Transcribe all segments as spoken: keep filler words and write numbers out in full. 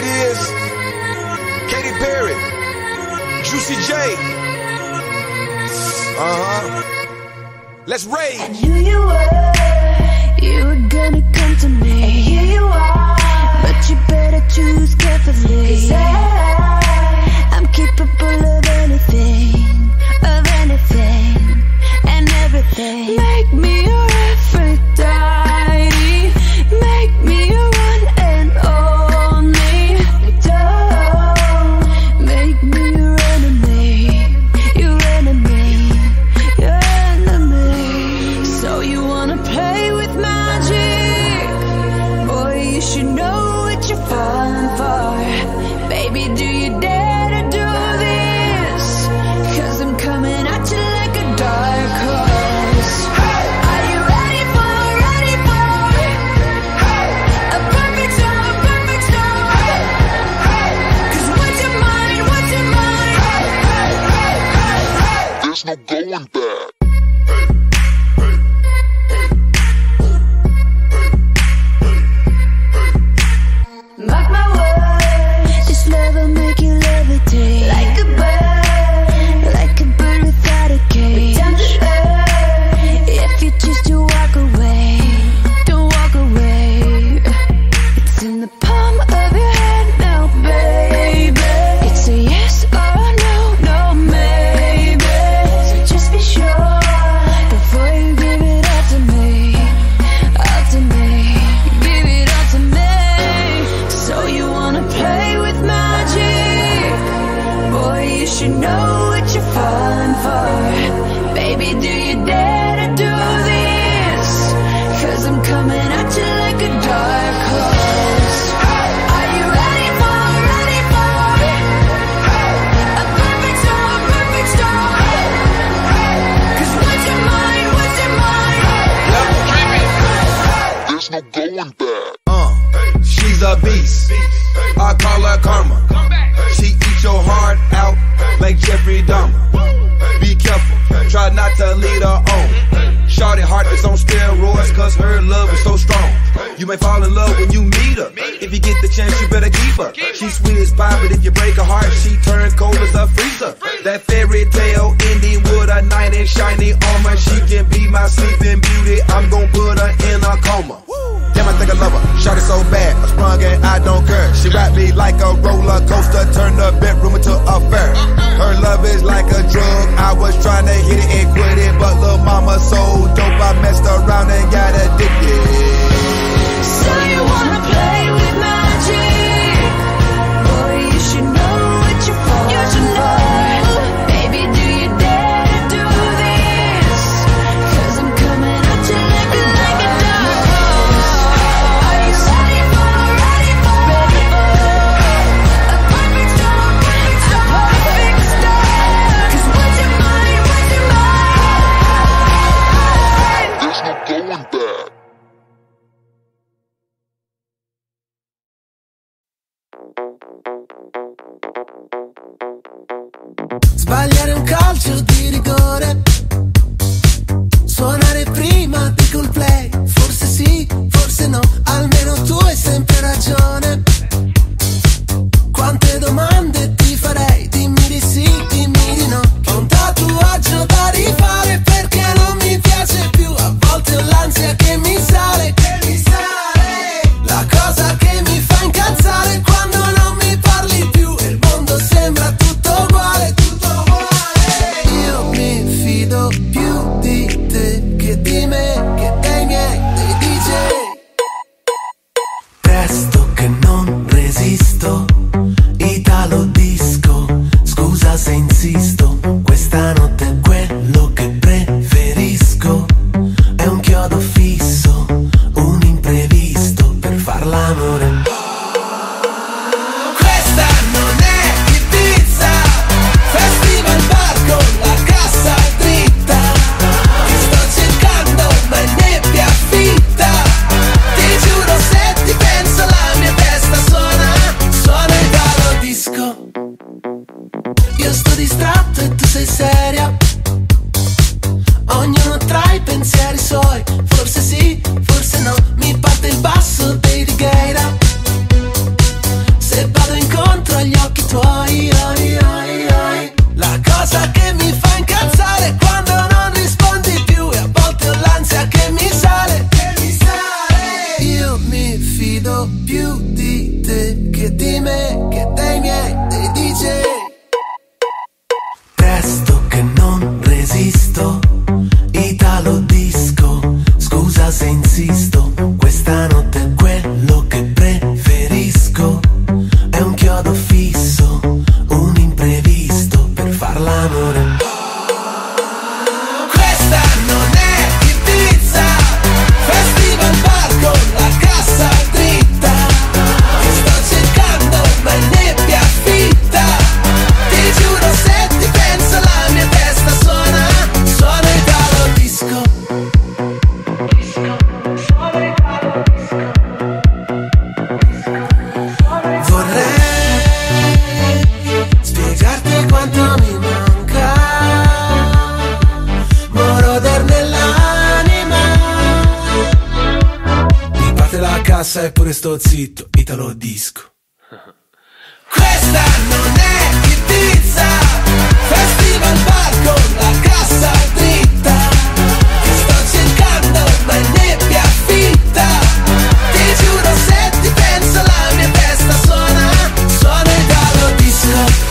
it is. Katy Perry, Juicy J. Uh-huh. Let's rage. I knew you were, you were gonna come to me. And here you are, but you better choose carefully. 'Cause I, I'm capable of anything, of anything, and everything. Make me your Aphrodite, make me your one and only. Don't make me your enemy, your enemy, your enemy. So you wanna play with magic? Boy, you should know what you're falling for. Baby, do you dare to do this? 'Cause I'm coming at you like a dark horse. Are you ready for, ready for a perfect storm, a perfect storm? 'Cause what's your mind, what's your mind? There's no going back. Mark my words, this love will make you levitate like a bird, like a bird without a cage. Down to earth, if you choose to walk away, don't walk away. It's in the palm of your hand now, baby. It's a yes or a no, no maybe. So just be sure before you give it all to me, all to me, give it all to me. So you wanna play with magic? Boy, you should know what you're falling for. Baby, do you dare to do this? 'Cause I'm coming at you like a dark horse. Are you ready for, ready for a perfect storm, perfect storm? 'Cause what's your mind, what's your mind? There's no going back. Uh, she's a beast. I call her karma. She eats your heart out like Jeffrey Dahmer. Be careful, try not to lead her on. Shorty heart is on steroids 'cause her love is so strong. You may fall in love when you meet her. If you get the chance, you better keep her. She's sweet as pie, but if you break her heart, she turns cold as a freezer. That fairy tale ending with a knight in shiny armor. She can be my sleeping beauty. I'm gon' put her in a coma. Damn, I think I love her. Shorty so bad, I sprung and I don't care. She wrapped me like a roller coaster, turned the bedroom into a fair. Her love is like a drug. I was trying to hit it and quit it, but lil' mama so dope, I messed around and got addicted. So you wanna play with magic? Boy, you should know what you're falling for. Baby, do you dare to do this? 'Cause I'm coming at you like a, like a dark horse. Are you ready for, ready for, ready for a perfect storm, perfect storm, perfect storm? 'Cause what's your mind, what's your mind? There's no going back. Sbagliare un calcio di rigore, suonare prima di Coldplay. Forse sì, forse no, almeno tu hai sempre ragione. Quante domande ti farei, dimmi di sì, dimmi di no. Ho un tatuaggio da rifare perché non mi piace più. A volte ho l'ansia che mi sale, che mi sale. La cosa che mi fa incazzare è quando non mi parli più e il mondo sembra tutto uguale, tutto uguale. Io mi fido più di te che di me, che dei miei, dei D J. Presto che non resisto, Italo disco, scusa se insisto, questa notte è quello che preferisco. È un chiodo fisso, un imprevisto per far l'amore. Questa non è Ibiza, festival bar con la cassa dritta. Ti sto cercando ma è nebbia fitta. Ti giuro se ti penso la mia testa suona, suona Italo disco. Io sto distratto e tu sei seria. Ognuno tra i pensieri suoi. Forse sì, forse no. Mi parte il basso dei Righeira. Se cassa e pure sto zitto, Italo disco. Questa non è Ibiza, festival bar con la cassa dritta. Ti sto cercando ma è nebbia fitta. Ti giuro se ti penso la mia testa suona, suona Italo disco.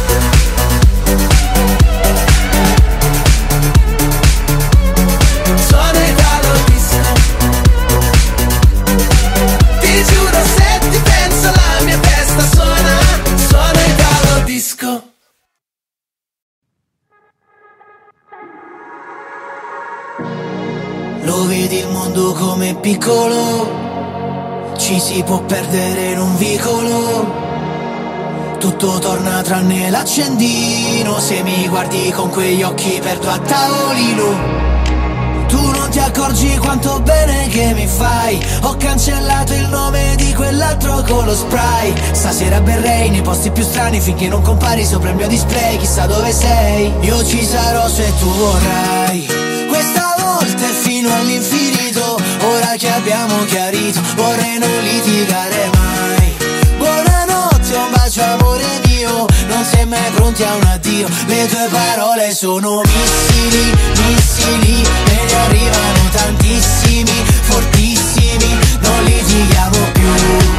Suona Italo disco. Ti giuro se ti penso la mia testa suona, suona Italo disco. Lo vedi il mondo come piccolo, ci si può perdere in un vicolo. Tutto torna tranne l'accendino, se mi guardi con quegli occhi perdo a tavolino. Tu non ti accorgi quanto bene che mi fai. Ho cancellato il nome di quell'altro con lo spray. Stasera berrei nei posti più strani finché non compari sopra il mio display. Chissà dove sei, io ci sarò se tu vorrai. Questa volta è fino all'infinito, ora che abbiamo chiarito, vorrei non litigare mai. Buonanotte, un bacio amore mio, non sei mai pronti a un addio. Le tue parole sono missili, missili, e ne arrivano tantissimi, fortissimi, non litighiamo più.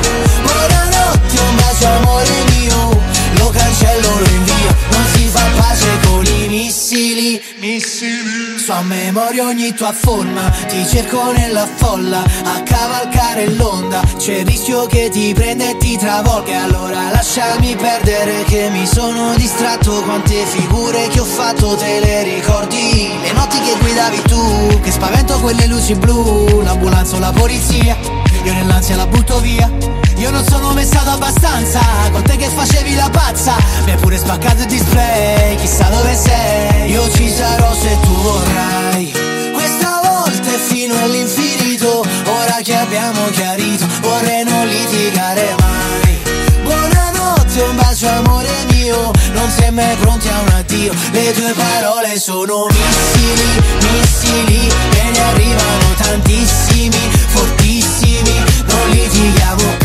Buonanotte, un bacio amore mio, lo cancello, lo invio, non si fa pace con i missili, missili. So a memoria ogni tua forma, ti cerco nella folla, a cavalcare l'onda, c'è il rischio che ti prenda e ti travolga. Allora lasciami perdere che mi sono distratto, quante figure che ho fatto te le ricordi? Le notti che guidavi tu, che spavento quelle luci blu, l'ambulanza o la polizia, io nell'ansia la butto via. Io non sono mai stato abbastanza, con te che facevi la pazza, mi hai pure spaccato il display, chissà dove sei, io ci sarò se tu vorrai. Questa volta è fino all'infinito, ora che abbiamo chiarito, vorrei non litigare mai. Buonanotte, un bacio amore mio, non sei mai pronti a un addio. Le tue parole sono missili, missili, e ne arrivano tantissimi, fortissimi, non litighiamo più.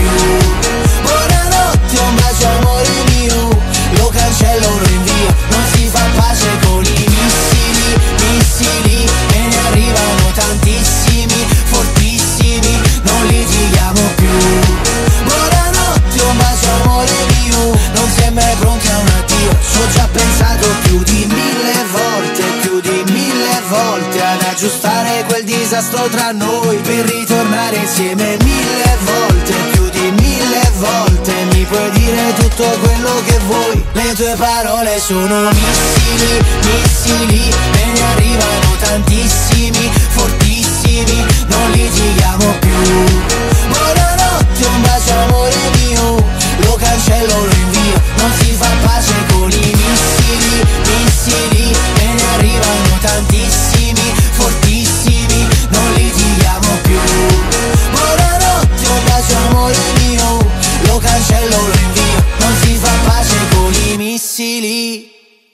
Buonanotte, un bacio amore mio, lo cancello, lo invio, non si fa pace con i missili, missili, e ne arrivano tantissimi, fortissimi, non litighiamo più. Buonanotte, un bacio amore mio, non sei mai pronti a un addio. Ci ho già pensato più di mille volte, più di mille volte, ad aggiustare quel disastro tra noi, per ritornare insieme mille volte, più di mille volte. Mi puoi dire tutto quello che vuoi, le tue parole sono missili, missili, e ne arrivano tantissimi, fortissimi, non litighiamo più. Buonanotte, un bacio amore mio, lo cancello, lo invio, non si fa pace con i missili, missili, e ne arrivano tantissimi, fortissimi, non litighiamo più. Buonanotte, un bacio amore mio, lo cancello, lo invio, non si fa pace con i missili.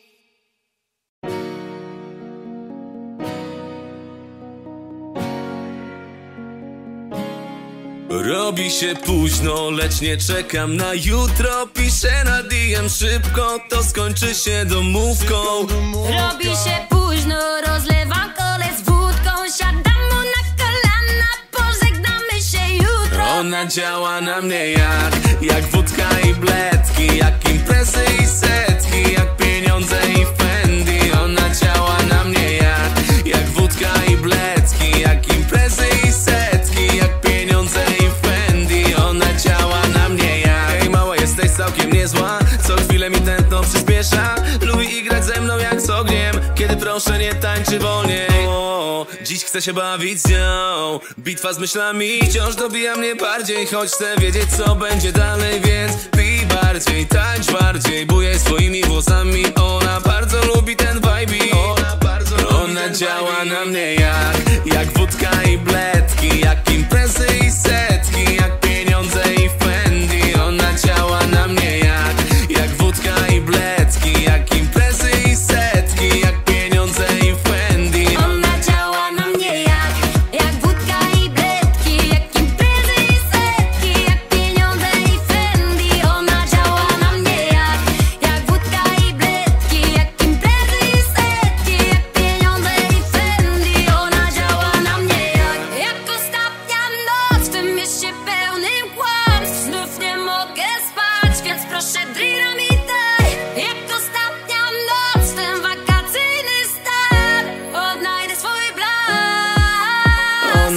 Robi się późno, lecz nie czekam na jutro. Piszę na D M szybko, to skończy się domówką. Robi się późno, rozlewam kole z wódką, siadam mu na kolana, pożegnamy się jutro. Ona działa na mnie jak, jak wódka i bledki, jak imprezy i setki, jak pieniądze i Fendi. Ona działa na mnie jak, jak wódka i bledki, jak imprezy i setki, jak pieniądze i Fendi. Ona działa na mnie jak. Hej mała, jesteś całkiem niezła, co chwilę mi tętno przyspiesza. Lubi igrać ze mną jak z ogniem, kiedy proszę nie tańczy wolniej. O, dziś chcę się bawić z nią, bitwa z myślami wciąż dobija mnie bardziej, choć chcę wiedzieć co będzie dalej, więc pij bardziej, tańcz bardziej, bujaj swoimi włosami. Ona bardzo lubi ten vibe. Ona bardzo lubi Ona ten działa vibe. Na mnie jak, jak wódka i bledki, jak imprezy i setki, jak pieniądze i Fendi. Ona działa na mnie jak, jak wódka i bledki, jak imprezy i setki, jak pieniądze i Fendi. Ona działa na mnie jak, jak wódka i bledki, jak imprezy i setki,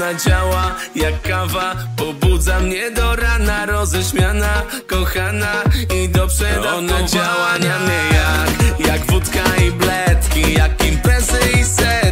Ona działa jak kawa, pobudza mnie do rana. Roześmiana, kochana i do przedawkowania. Ona działa na mnie jak, jak wódka i bledki, jak imprezy i ser.